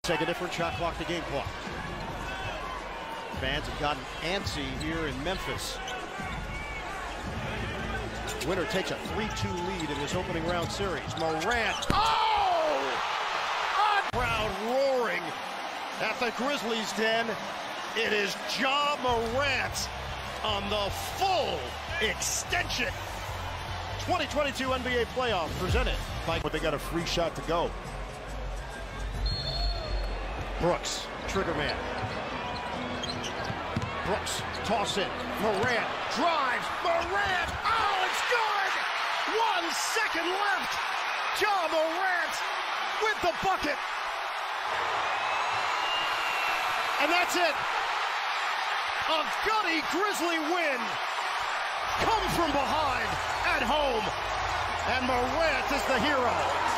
Take a different shot clock to game clock. Fans have gotten antsy here in Memphis. Winner takes a 3-2 lead in this opening round series. Morant. Oh! Crowd roaring at the Grizzlies' den. It is Ja Morant on the full extension. 2022 NBA playoff presented by. But they got a free shot to go. Brooks, trigger man. Brooks, toss in. Morant drives. Morant. Oh, it's good! 1 second left. Ja Morant with the bucket. And that's it. A gutty Grizzly win. Come from behind at home. And Morant is the hero.